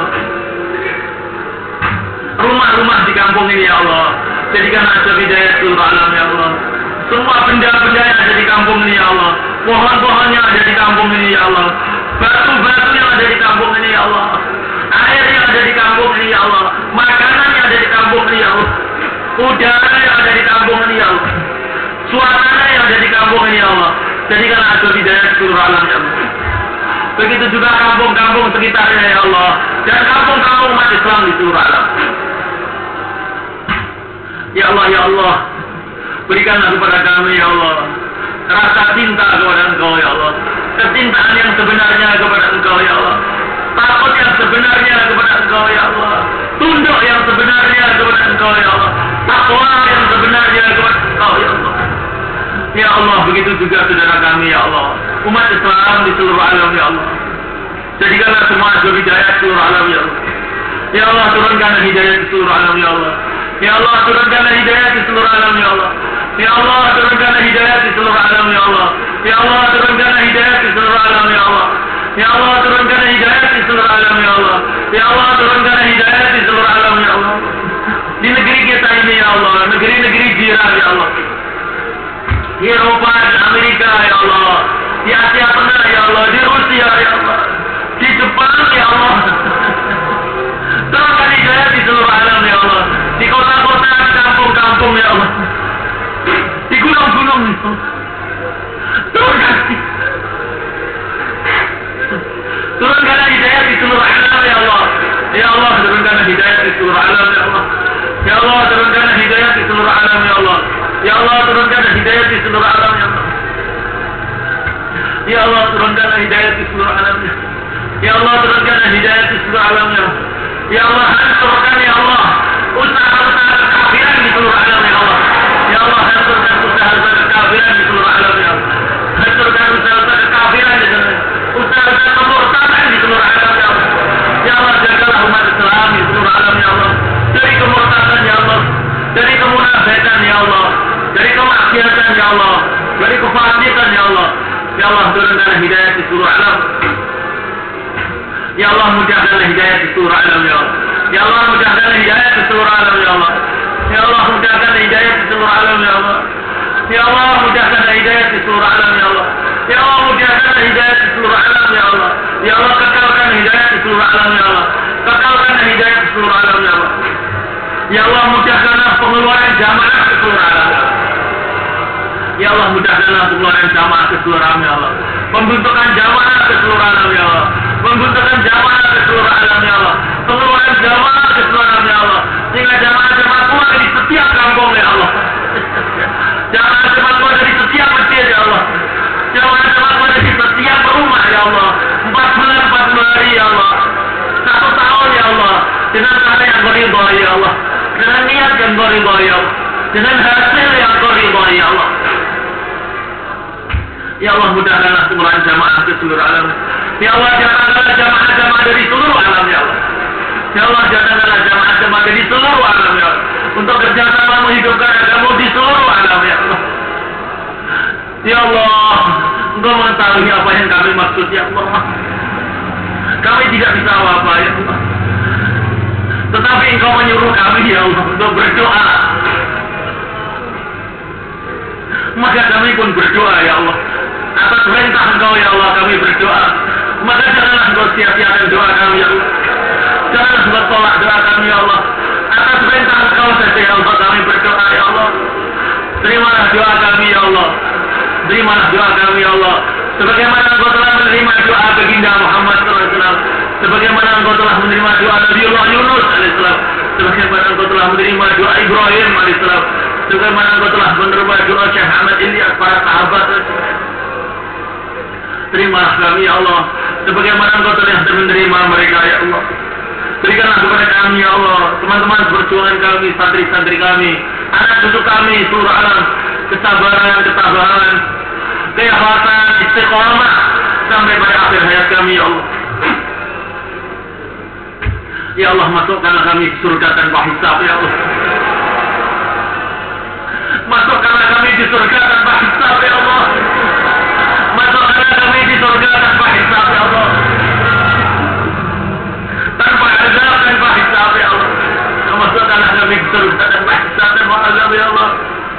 Rumah-rumah di kampung ini ya Allah, jadikanlah asbab hidayah seluruh alam ya Allah. Semua benda-benda yang ada di kampung ini ya Allah, pohon-pohon yang ada di kampung ini ya Allah, batu-batu yang ada di kampung ini ya Allah, air yang ada di kampung ini ya Allah, makanan yang ada di kampung ini ya Allah, udara yang ada di kampung ini ya Allah, suasana yang ada di kampung ini ya Allah. Jadikanlah asbab hidayah seluruh alam ya Allah. Begitu juga kampung-kampung sekitarnya ya Allah, dan kampung-kampung umat Islam di seluruh alam. Ya Allah, ya Allah, berikanlah kepada kami ya Allah rasa cinta kepada Engkau ya Allah, kecintaan yang sebenarnya kepada Engkau ya Allah, takut yang sebenarnya kepada Engkau ya Allah, tunduk yang sebenarnya kepada Engkau ya Allah, takwa yang sebenarnya kepada Engkau ya Allah. Ya Allah, begitu juga saudara kami ya Allah, umat Islam di seluruh alam ya Allah. Jadikanlah semua asbab hidayah seluruh alam ya Allah. Ya Allah, turunkanlah hidayah di seluruh alam ya Allah. Ya Allah, turunkanlah hidayah di seluruh alam ya Allah. Ya Allah, turunkanlah hidayah di seluruh alam ya Allah. Ya Allah, turunkanlah hidayah di seluruh alam ya Allah. Ya Allah, turunkanlah hidayah di seluruh alam ya Allah. Ya Allah, turunkanlah hidayah di seluruh alam ya Allah. Di negeri kita ini ya Allah, negeri-negeri jiran ya Allah, di Eropa, di Amerika ya Allah, di Asia Tengah ya Allah, di Rusia ya Allah, di Jepang ya Allah. Turunkan hidayah di seluruh alam ya Allah, di kota-kota, di kampung-kampung ya Allah, di gunung-gunung ya Allah. Turunkan Turunkanlah hidayah di seluruh alam ya Allah. Ya Allah, turunkanlah hidayah di seluruh alam ya Allah. Ya Allah, turunkanlah hidayah di seluruh alam ya Allah. Ya Allah, turunkanlah hidayah di seluruh alam ya Allah. Ya Allah, turunkanlah hidayah di seluruh alam ya Allah. Ya Allah, turunkanlah hidayah di seluruh alam ya Allah. Ya Allah, hancurkan ya Allah usaha-usaha kekafiran di seluruh alam ya Allah. Ya Allah, hancurkan usaha-usaha kefasikan ya Allah. Ya Allah, turunkanlah hidayah di seluruh alam. Ya Allah, mudahkanlah hidayah di seluruh alam ya Allah. Ya Allah, mudahkanlah hidayah di seluruh alam ya Allah. Ya Allah, mudahkanlah hidayah di seluruh alam ya Allah. Ya Allah, mudahkanlah hidayah di seluruh alam ya Allah. Ya Allah, mudahkanlah hidayah di seluruh alam ya Allah. Ya Allah, kekalkan hidayah di seluruh alam ya Allah. Kekalkan hidayah di seluruh alam ya Allah. Ya Allah, mudahkanlah pengeluaran jamaah ke seluruh alam ya Allah. Ya Allah, mudahkanlah pengeluaran jamaah ke seluruh alam ya Allah. Pembentukan jamaah ke seluruh alam ya Allah. Pembentukan jamaah ke seluruh alam ya Allah. Pengeluaran jamaah ke seluruh alam ya Allah. Sehingga jamaah-jamaah keluar dari setiap kampung ya Allah. Jamaah-jamaah keluar dari setiap masjid ya Allah. Jamaah-jamaah keluar dari setiap rumah ya Allah. Empat bulan, empat bulan hari ya Allah. Satu tahun ya Allah. Dengan cara yang beridha ya Allah. Dengan niat yang beridha ya Allah. Dengan hasil yang beridha ya Allah. Ya Allah, mudahkanlah pengeluaran jamaah ke seluruh alam. Ya Allah, jadikanlah jamaah-jamaah dari seluruh alam ya Allah. Ya Allah, jadikanlah jamaah-jamaah dari seluruh alam ya Allah. Untuk kerjasama menghidupkan agama di seluruh alam ya Allah. Ya Allah, Engkau mengetahui apa yang kami maksud ya Allah. Kami tidak bisa apa-apa ya Allah. Tetapi Engkau menyuruh kami ya Allah untuk berdoa. Maka kami pun berdoa ya Allah. Atas perintah Engkau ya Allah kami berdoa. Maka janganlah Engkau sia-siakan doa kami ya Allah. Janganlah Engkau tolak doa kami ya Allah. Atas perintah Engkau saja ya Allah kami berdoa ya Allah. Terimalah doa kami ya Allah. Terimalah doa kami ya Allah. Sebagaimana Engkau telah menerima doa baginda Muhammad sallallahu alaihi wasallam. Sebagaimana Engkau telah menerima doa Nabiullah Yunus alaihissalam. Sebagaimana Engkau telah menerima doa Ibrahim alaihissalam. Sebagaimana Engkau telah menerima doa Syekh Ahmad Ilyas para sahabat. Terimalah kami ya Allah. Sebagaimana Engkau telah menerima mereka ya Allah. Berikanlah kepada kami ya Allah, teman-teman perjuangan kami, santri-santri kami, anak cucu kami, seluruh alam, kesabaran, ketabahan, keikhlasan, istiqomah sampai pada akhir hayat kami ya Allah. Ya Allah, masukkanlah kami ke surga tanpa hisab ya Allah. Masukkanlah kami di surga tanpa hisab ya Allah. Masukkanlah kami di surga tanpa hisab ya Allah. Tanpa azab, tanpa hisab ya Allah. Masukkanlah kami di surga tanpa hisab, tanpa azab ya Allah.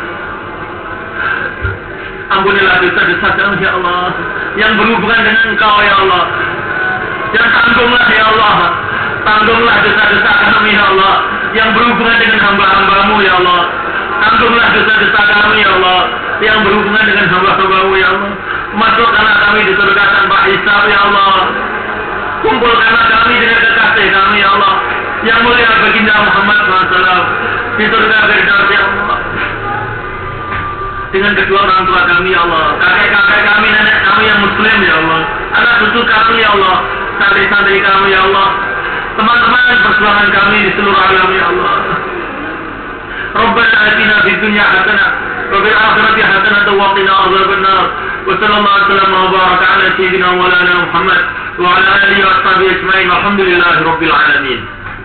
Ampunilah dosa-dosa kami ya Allah yang berhubungan dengan Engkau ya Allah. Dan tanggunglah ya Allah. Tanggunglah dosa-dosa kami ya Allah yang berhubungan dengan hamba-hambamu ya Allah. Tanggunglah dosa-dosa kami ya Allah yang berhubungan dengan hamba-hambamu ya Allah. Masukkanlah kami di surga tanpa hisab ya Allah. Kumpulkanlah kami dengan kekasih kami ya Allah yang mulia baginda Muhammad sallallahu alaihi wasallam di surga Firdaus ya Allah. Dengan kedua orang tua kami ya Allah, kakek-kakek kami, nenek kami yang muslim ya Allah, anak cucu kami ya Allah, santri-santri kami ya Allah, teman-teman perjuangan kami di seluruh alam ya Allah. Rabbana atina fid dunya hasanah wa fil akhirati hasanah wa qina adzaban nar. Wa sallallahu alaihi wasallam wa baraka ala sayyidina wa lana Muhammad wa ala alihi wa sahbihi ajma'in. Walhamdulillahi rabbil alamin.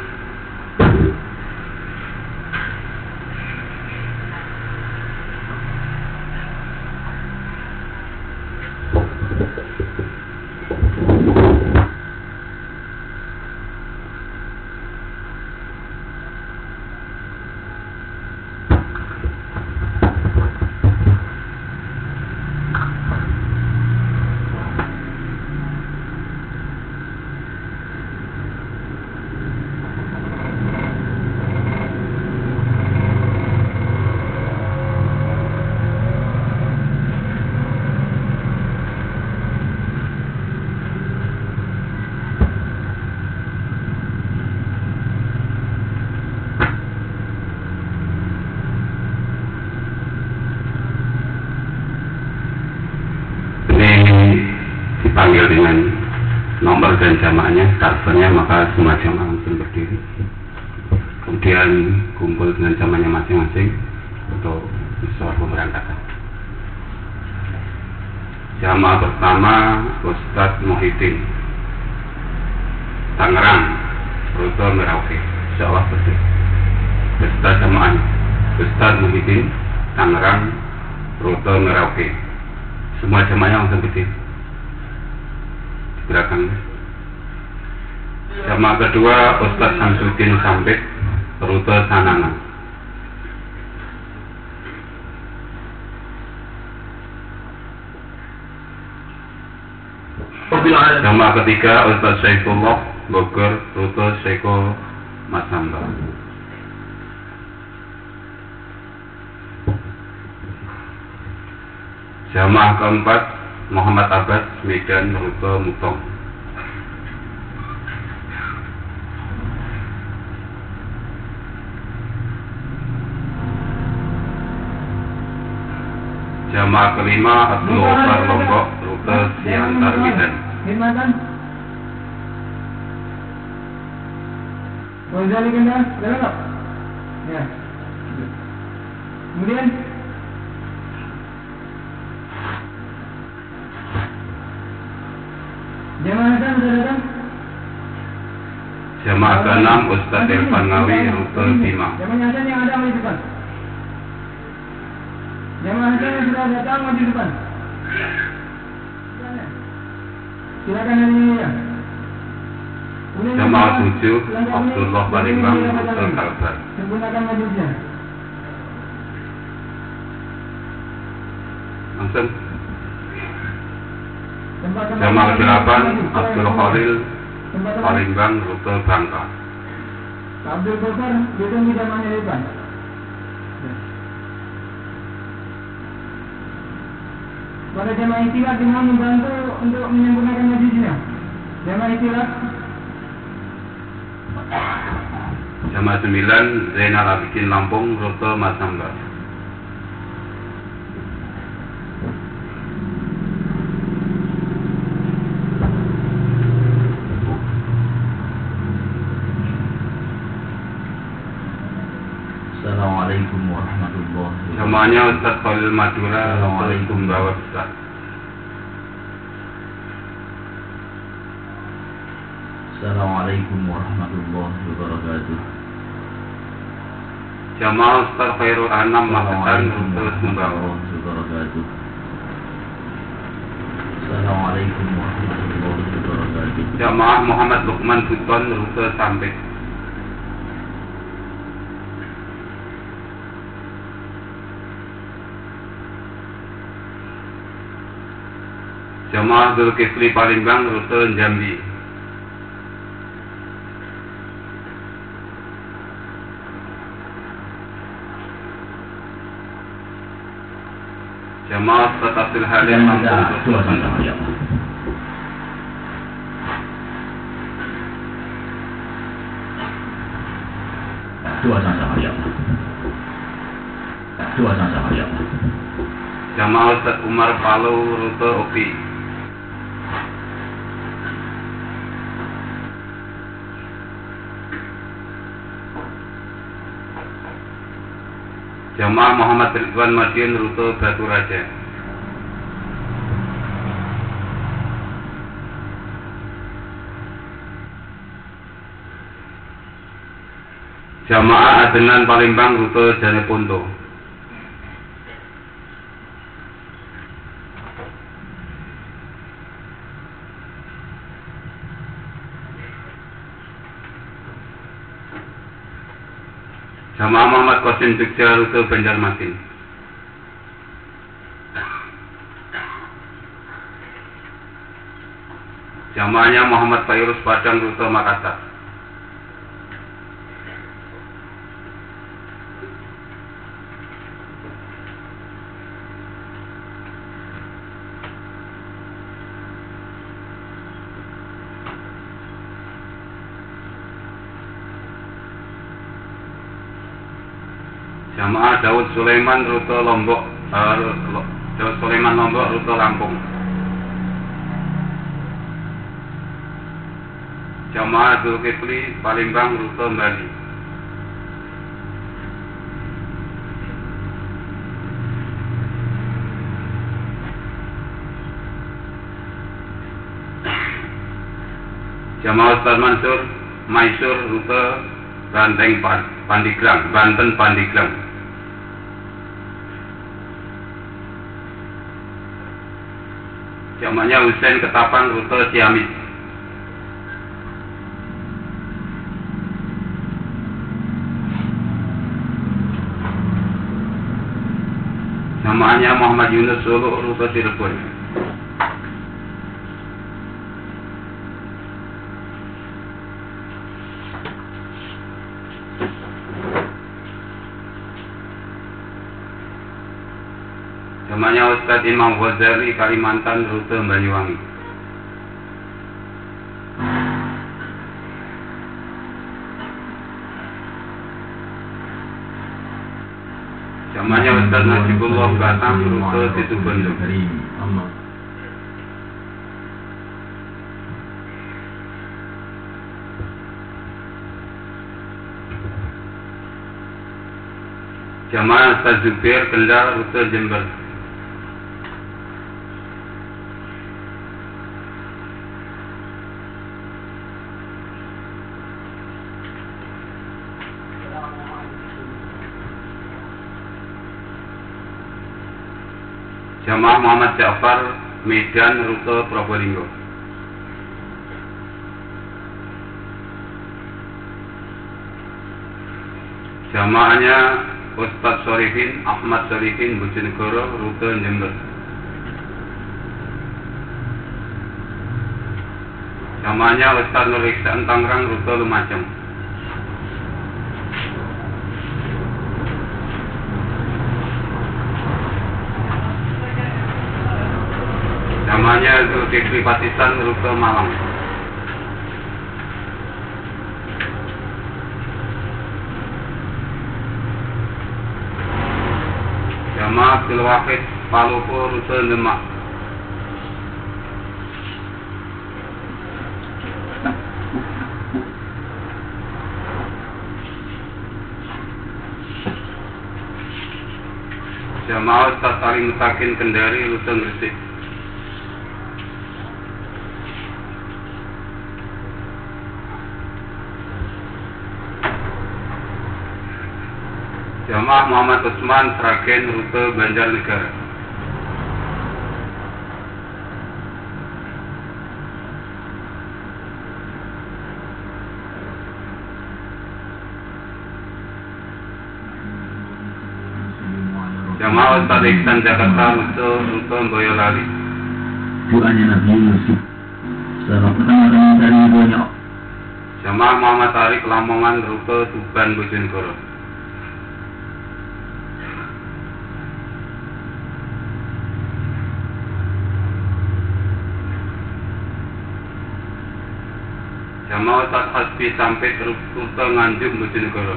Dipanggil dengan nomor dan jamaahnya, kartunya, maka semua jamaah langsung berdiri. Kemudian kumpul dengan jamaahnya masing-masing untuk sholat pemberangkatan. Jamaah pertama Ustadz Muhyiddin Tangerang, Rute Merauke, insyaallah berdiri. Beserta jamaahnya Ustadz Muhyiddin Tangerang, Rute Merauke. Semua jamaahnya langsung berdiri di belakang. Jamaah kedua Ustadz Samsudin Sambit, rute Sanangan. Jamaah ketiga Ustadz Syaifullah Bogor, rute Seko Masamba. Jamaah keempat Muhammad Abbas Medan, rute Mutong. Jamaah kelima Abdul Ghafar Lombok, rute Siantar Medan. Khidmatan. Gonzali kena, berapa? Ya. Kemudian jamaah Hasan sudah datang? Jamaah keenam Ustadz Irfan Ngawi, rute Bima. Jamaah Hasan yang ada maju depan. Jamaah Hasan yang sudah datang maju depan. Silakan ini ya. Jamaah tujuh Abdullah Palembang, rute Kalbar. Menggunakan majlisnya. Langsung. Jamaah delapan Abdul Khalil Palembang, rute Bangka. Abdul Ghafar duduk di jamaahnya depan. Pada jamaah ikhtilaf dengan membantu untuk menyempurnakan majlisnya. Jamaah ikhtilaf. Jamaah sembilan Zainal Abidin Lampung, rute Masamba. Assalamualaikum warahmatullahi wabarakatuh. Jamaahnya Ustadz Khalil Madura, rute Sumbawa Besar. Assalamualaikum warahmatullahi wabarakatuh. Jamaah Ustadz Khairul Anam Magetan, rute Sumbawa. Wabarakatuh. Assalamualaikum warahmatullahi wabarakatuh. Jamaah Muhammad Lukman Buton, rute Sampit. Jamaah Zulkifli Palembang, rute Jambi. Jamaah Ustadz Abdul Halim Lampung, rute Bandung. Dua sama ya. Dua sama ya. Jamaah Ustadz Umar Palu, rute Opi. Jamaah Muhammad Ridwan Madiun, rute Batu Raja. Jamaah Adenan Palembang, rute Janeponto. Jamaah Muhammad Qasim Jogja, rute Banjarmasin. Jamaahnya Muhammad Fairuz Padang, rute Makassar. Jamaah Daud Sulaiman, rute Lombok, uh, Daud Sulaiman Lombok, rute Lampung. Jamaah Zulkifli Palembang, rute Bali. Jamaah Ustadz Mansur Maisur, rute Ranteng Pandeglang, Banten Pandeglang. Jamannya Husein Ketapang rute Ciamis. Namanya Muhammad Yunus Solo rute Cirebon. Namanya Ustadz Imam Ghazali Kalimantan rute Banyuwangi. Namanya Ustadz Najibullah Batam rute Situbondo. Jamaah Ustadz Zubair Kendal rute Jember. Jamaah Muhammad Ja'far Medan rute Probolinggo. Jamaahnya Ustadz Sorifin Ahmad Sorifin Bojonegoro rute Jember. Jamaahnya Ustadz Nur Ihsan Tangerang rute Lumajang. Namanya Zulkifli Patisan rute Malang. Jamaah Abdul Wahid Palopo rute Demak. Jamaah Ustadz Salim Mutakin Kendari rute Gresik. Jamaah Muhammad Usman Sragen rute Banjarnegara. Jamaah Ustadz Ihsan Jakarta rute rute Boyolali. Doanya Nabi Yusuf. Salam pertama dari banyak. Jamaah Muhammad Tarik Lamongan rute Tuban Bojonegoro. Jamaah Ustadz Hasbi sampai rute Nganjuk Bojonegoro.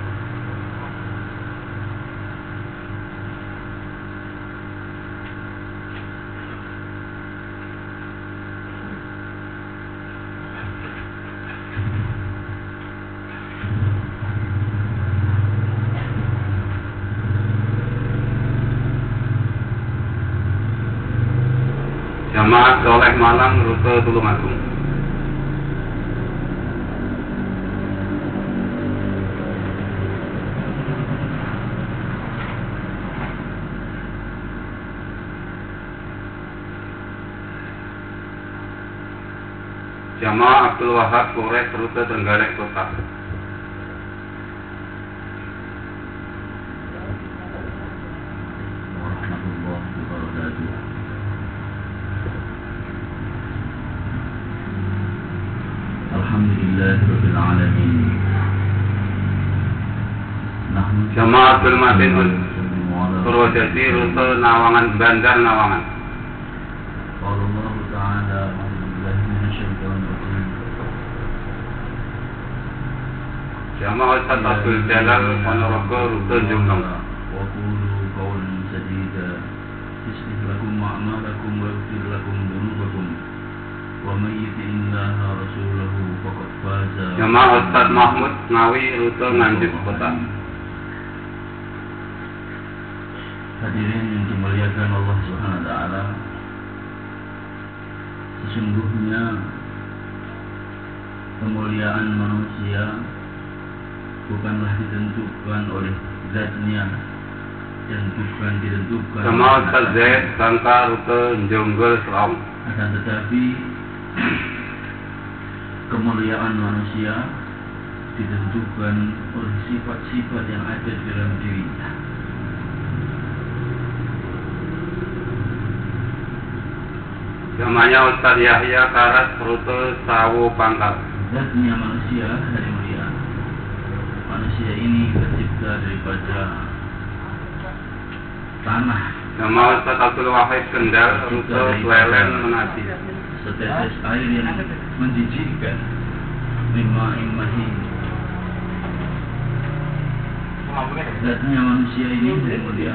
Jamaah Soleh Malang rute Tulungagung. Jamaah Abdul Wahab Polres rute Trenggalek Kota. Alhamdulillahirabbil alamin. Jamaah Abdul Matin Purwodadi rute Nawangan Banjar Nawangan. Allah Ta'ala Jamaah Ustadz Abdul Jalal Ponorogo rute Jombang. Wa qulu qawlan sadida yuslih lakum a'malakum wa yaghfir lakum dhunubakum wa may yuti'illaha rasulahu faqad faza. Jamaah Ustadz Mahmud Ngawi rute Nganjuk Kota. Hadirin yang dimuliakan Allah Subhanahu wa taala, sesungguhnya kemuliaan manusia bukanlah ditentukan oleh zatnya dan bukan ditentukan. Jamaah Ustadz Zaid Sangka rute Jonggol Selam. Akan tetapi kemuliaan manusia ditentukan oleh sifat-sifat yang ada di dalam dirinya. Namanya Ustaz Yahya Karas Rute Sawo Pangkal. Zatnya manusia dari mulia. Manusia ini tercipta daripada tanah. Nama Ustaz Abdul Wahid Kendal Rute Lelen Menati. Setetes air yang menjijikkan. Mimma imahi. Zatnya manusia ini dari mulia.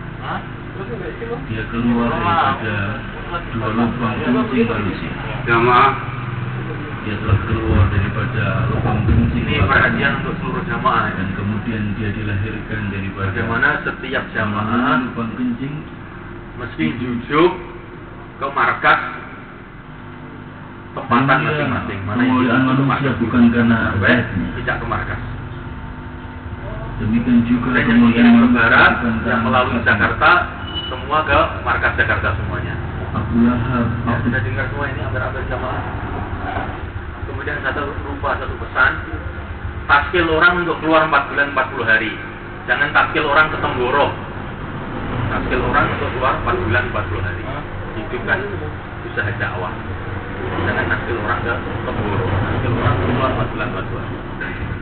Dia keluar daripada dua lubang kencing manusia. Jamaah Dia telah keluar daripada lubang kencing Ini perhatian untuk seluruh jamaah. dan kemudian dia dilahirkan daripada Bagaimana setiap jamaah lubang kencing mesti jujuk ke markas tempatan masing-masing. Mana yang kemuliaan dimaksud manusia markas? bukan karena Baik, zatnya. tidak ke markas. Demikian juga Dan yang kemuliaan dikirim ke manusia barat, bukan yang karena melalui zatnya. Jakarta, semua ke markas Jakarta semuanya. Abu Lahab, Ya, Abu sudah dengar semua ini hampir-hampir jamaah. Kemudian satu rupa satu pesan, taskil orang untuk keluar empat bulan empat puluh hari. Jangan taskil orang ke Tenggoro. Taskil orang untuk keluar empat bulan empat puluh hari. Itu kan usaha dakwah. Jangan taskil orang ke Tenggoro. Taskil orang keluar empat bulan empat puluh hari.